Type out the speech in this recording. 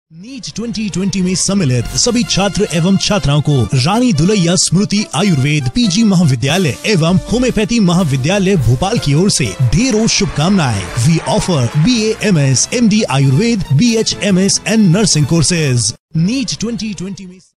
NEET 2020 में सम्मिलित सभी छात्र एवं छात्राओं को रानी दुलैया स्मृति आयुर्वेद पीजी महाविद्यालय एवं होम्योपैथी महाविद्यालय भोपाल की ओर से ढेरों शुभकामनाएं। We offer BA MS MD Ayurveda BH MS and nursing courses. NEET 2020 में